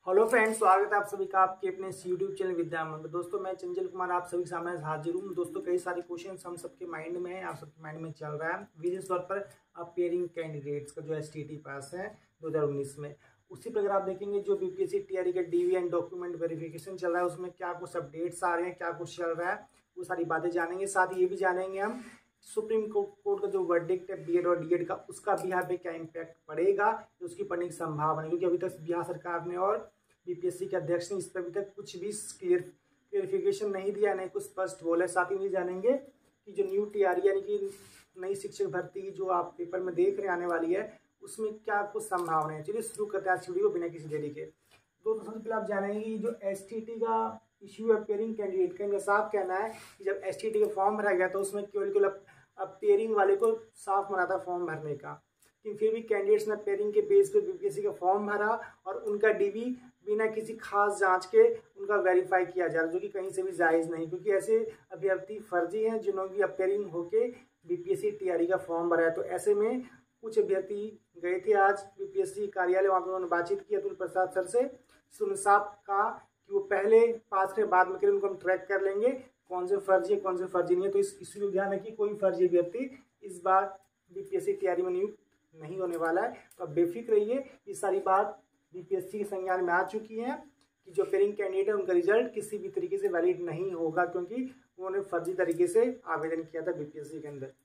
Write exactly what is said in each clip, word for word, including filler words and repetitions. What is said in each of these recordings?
Hello friends, स्वागत है आप सभी का आपके अपने यूट्यूब चैनल विद्यामन में। दोस्तों मैं चंचल कुमार आप सभी के सामने हाजिर हूँ। दोस्तों कई सारे क्वेश्चंस हम सबके माइंड में है, आप सबके माइंड में चल रहा है। विशेष तौर पर अपेयरिंग कैंडिडेट्स का जो एस टी टी पास है दो हज़ार उन्नीस में, उसी पर अगर आप देखेंगे जो बीपीएससी टीआरई का डीवी एंड डॉक्यूमेंट वेरिफिकेशन चल रहा है उसमें क्या कुछ अपडेट्स आ रहे हैं, क्या कुछ चल रहा है, वो सारी बातें जानेंगे। साथ ही ये भी जानेंगे हम सुप्रीम कोर्ट का जो वर्डिक्ट है बीएड और डीएड का, उसका बिहार पे क्या इम्पैक्ट पड़ेगा, उसकी पड़ने की संभावना है। क्योंकि अभी तक बिहार सरकार ने और बीपीएससी के अध्यक्ष ने इस पर अभी तक कुछ भी क्लियर क्लियरिफिकेशन नहीं दिया, नहीं कुछ स्पष्ट बोला। साथ ही ये जानेंगे कि जो न्यू टीआरई यानी कि नई शिक्षक भर्ती जो आप पेपर में देख रहे आने वाली है, उसमें क्या कुछ संभावना है। चलिए शुरू करते हैं आज वीडियो बिना किसी देरी के। तो सबसे पहले आप जानेंगे कि जो एस टी टी का इश्यू अपेयरिंग कैंडिडेट का, इनका साफ कहना है कि जब एस टी टी का फॉर्म भरा गया तो उसमें केवल केवल अपेयरिंग वाले को साफ मना था फॉर्म भरने का, लेकिन फिर भी कैंडिडेट्स ने अपेयरिंग के बेस पे बीपीएससी का फॉर्म भरा और उनका डीवी बिना किसी खास जांच के उनका वेरीफाई किया जा रहा है, जो कि कहीं से भी जायज़ नहीं। क्योंकि ऐसे अभ्यर्थी फर्जी हैं जिन्होंने अपेयरिंग होके बीपीएससी टीआरई का फॉर्म भरा है। तो ऐसे में कुछ अभ्यर्थी गए थे आज बीपीएससी कार्यालय, वहाँ पर उन्होंने बातचीत की अतुल प्रसाद सर से। उन्होंने साफ कहा कि वो पहले पास के बाद में उनको हम ट्रैक कर लेंगे कौन से फर्जी है कौन से फर्जी नहीं है। तो इस इसी को ध्यान रखिए, कोई फर्जी अभ्यर्थी इस बार बीपीएससी तैयारी में नियुक्त नहीं होने वाला है। तो अब बेफिक्र रहिए, ये सारी बात बीपीएससी के संज्ञान में आ चुकी है कि जो अपेयरिंग कैंडिडेट है उनका रिजल्ट किसी भी तरीके से वैलिड नहीं होगा, क्योंकि उन्होंने फर्जी तरीके से आवेदन किया था बीपीएससी के अंदर।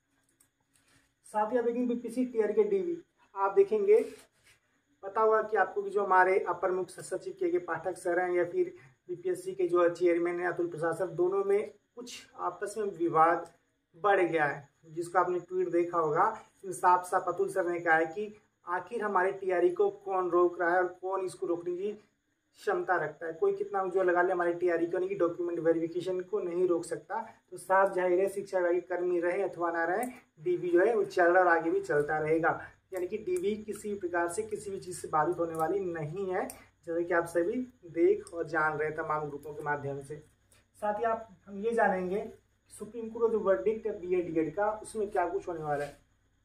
साथ ही आप देखेंगे बीपीएससी टीआरई के डीवी, आप देखेंगे पता होगा कि आपको कि जो हमारे अपर मुख्य सचिव के, के पाठक सर हैं या फिर बीपीएससी के जो चेयरमैन है अतुल प्रसाद सर, दोनों में कुछ आपस में विवाद बढ़ गया है, जिसको आपने ट्वीट देखा होगा। साफ साफ अतुल सर ने कहा है कि आखिर हमारे टीआरई को कौन रोक रहा है और कौन इसको रोकने की क्षमता रखता है। कोई कितना जो लगा ले हमारे टीआरई को, नहीं कि डॉक्यूमेंट वेरिफिकेशन को नहीं रोक सकता। तो साफ जाहिर है शिक्षा विभाग के कर्मी रहे अथवा ना रहे, डीवी जो है वो चल रहा और आगे भी चलता रहेगा। यानी कि डीवी किसी प्रकार से किसी भी चीज़ से बाधित होने वाली नहीं है, जैसे कि आप सभी देख और जान रहे हैं तमाम ग्रुपों के माध्यम से। साथ ही आप हम ये जानेंगे सुप्रीम कोर्ट का जो वर्डिक्ट है बी एड डी एड का, उसमें क्या कुछ होने वाला है।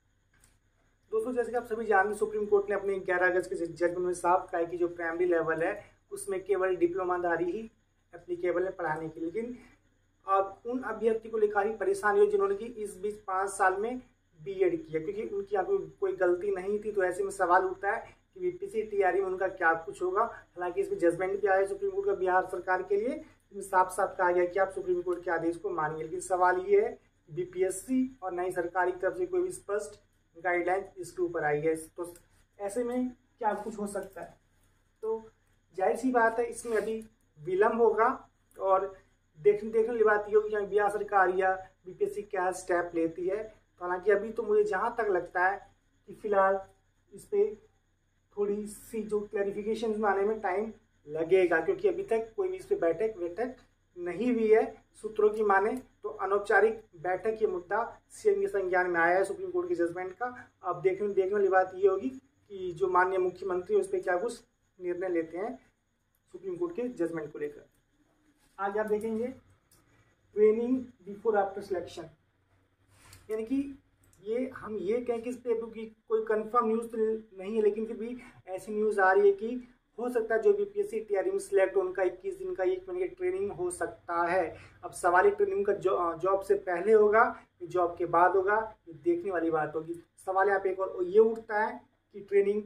दोस्तों जैसे कि आप सभी जानते हैं, सुप्रीम कोर्ट ने अपने ग्यारह अगस्त के जजमेंट में साफ कहा है कि जो प्राइमरी लेवल है उसमें केवल डिप्लोमाधारी ही एप्लीकेबल है पढ़ाने के लिए। लेकिन अब उन अभ्यर्थी को लेकर ही परेशानी हो जिन्होंने कि इस बीच पाँच साल में बीएड किया, क्योंकि उनकी यहाँ पे कोई गलती नहीं थी। तो ऐसे में सवाल उठता है कि बीपीएससी टीआरई में उनका क्या कुछ होगा। हालांकि इसमें जजमेंट भी आया सुप्रीम कोर्ट का बिहार सरकार के लिए, साफ साफ कहा गया कि आप सुप्रीम कोर्ट के आदेश को मानिए। लेकिन सवाल ये है बीपीएससी और नई सरकार की तरफ से कोई भी स्पष्ट गाइडलाइन इसके ऊपर आई है, तो ऐसे में क्या कुछ हो सकता है। तो जाहिर सी बात है इसमें अभी विलम्ब होगा और देखने देखने वाली बात ये होगी कि बिहार सरकार या बीपीएससी क्या स्टेप लेती है। हालांकि अभी तो मुझे जहाँ तक लगता है कि फिलहाल इस पर थोड़ी सी जो क्लैरिफिकेशन आने में टाइम लगेगा, क्योंकि अभी तक कोई भी इस पर बैठक बैठक नहीं हुई है। सूत्रों की माने तो अनौपचारिक बैठक ये मुद्दा सीएम के संज्ञान में आया है सुप्रीम कोर्ट के जजमेंट का। अब देखने देखने वाली बात ये होगी कि जो माननीय मुख्यमंत्री उस पर क्या कुछ निर्णय लेते हैं सुप्रीम कोर्ट के जजमेंट को लेकर। आगे आप देखेंगे ट्रेनिंग बिफोर आफ्टर सिलेक्शन, यानी कि ये हम ये कहें कि इस पर कोई कंफर्म न्यूज़ तो नहीं है, लेकिन फिर भी ऐसी न्यूज़ आ रही है कि हो सकता है जो बीपीएससी टीआरई में सिलेक्ट उनका इक्कीस दिन का एक महीने की ट्रेनिंग हो सकता है। अब सवाल ट्रेनिंग का जॉब से पहले होगा जॉब के बाद होगा, ये देखने वाली बात होगी। सवाल यहाँ पे एक और ये उठता है कि ट्रेनिंग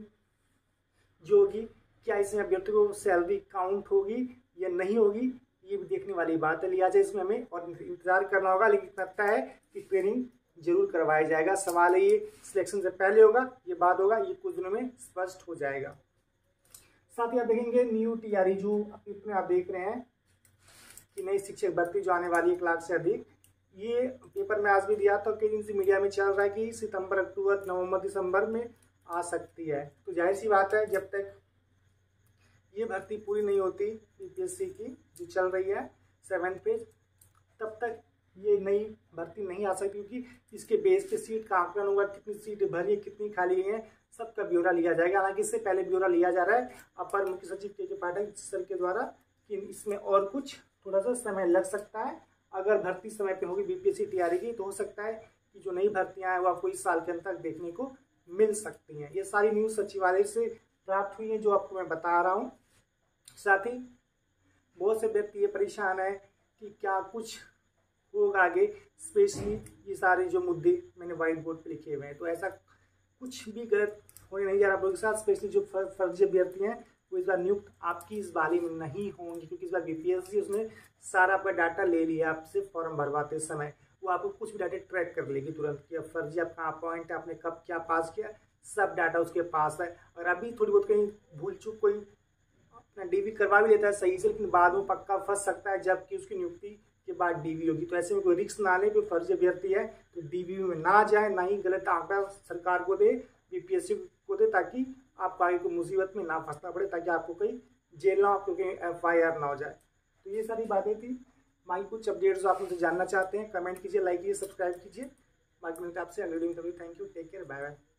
जो होगी क्या इसमें अभ्यर्थी को सैलरी काउंट होगी या नहीं होगी, ये भी देखने वाली बात है। लिहाजा इसमें हमें और इंतजार करना होगा, लेकिन लगता है कि ट्रेनिंग जरूर करवाया जाएगा। सवाल है ये सिलेक्शन से पहले होगा ये बाद होगा, ये कुछ दिनों में स्पष्ट हो जाएगा। साथ ही आप देखेंगे न्यू टीआरई जो इसमें आप देख रहे हैं कि नई शिक्षक भर्ती जो आने वाली एक लाख से अधिक, ये पेपर में आज भी दिया था, कई दिन से मीडिया में चल रहा है कि सितंबर अक्टूबर नवंबर दिसंबर में आ सकती है। तो जाहिर सी बात है जब तक ये भर्ती पूरी नहीं होती बीपीएससी की जो चल रही है सेवेंथ पेज, तब तक ये नई भर्ती नहीं आ सकती, क्योंकि इसके बेस पे सीट का आंकलन होगा, कितनी सीट भरी है कितनी खाली है सबका ब्यौरा लिया जाएगा। हालांकि इससे पहले ब्यौरा लिया जा रहा है अपर मुख्य सचिव के, के पाठक सर के द्वारा कि इसमें और कुछ थोड़ा सा समय लग सकता है। अगर भर्ती समय पे होगी बीपीएससी टीआरई की तो हो सकता है कि जो नई भर्तियां हैं वो आपको इस साल के अंत तक देखने को मिल सकती हैं। ये सारी न्यूज़ सचिवालय से प्राप्त हुई है जो आपको मैं बता रहा हूँ। साथ ही बहुत से व्यक्ति ये परेशान है कि क्या कुछ होगा आगे, स्पेशली ये सारे जो मुद्दे मैंने व्हाइट बोर्ड पे लिखे हुए हैं। तो ऐसा कुछ भी गलत होने नहीं जा रहा आप लोगों के साथ। स्पेशली जो फर्जी अभ्यर्थी हैं वो इस बार नियुक्त आपकी इस बारी में नहीं होंगे, क्योंकि इस बार बीपीएससी उसने सारा आपका डाटा ले लिया आपसे फॉर्म भरवाते समय। वो आपको कुछ भी डाटा ट्रैक कर लेगी तुरंत कि अब फर्जी आपका अपॉइंट है, आपने कब क्या पास किया, सब डाटा उसके पास है। और अभी थोड़ी बहुत कहीं भूल चूक कोई अपना डीवी करवा भी लेता है सही से, लेकिन बाद में पक्का फंस सकता है जबकि उसकी नियुक्ति के बाद डीवी होगी। तो ऐसे में कोई रिस्क ना ले, कोई फर्जी अभ्यर्थी है तो डीवी में ना जाए, ना ही गलत आंकड़ा सरकार को दे, बीपीएससी को दे, ताकि आपको आगे कोई मुसीबत में ना फंसना पड़े, ताकि आपको कहीं जेल ना हो, आपको कहीं एफ आई आर ना हो जाए। तो ये सारी बातें थी। बाकी कुछ अपडेट्स आप मुझसे जानना चाहते हैं कमेंट कीजिए, लाइक कीजिए, सब्सक्राइब कीजिए। बाकी मिलते हैं आपसे अगले वीडियो में। Thank you, take care, bye bye.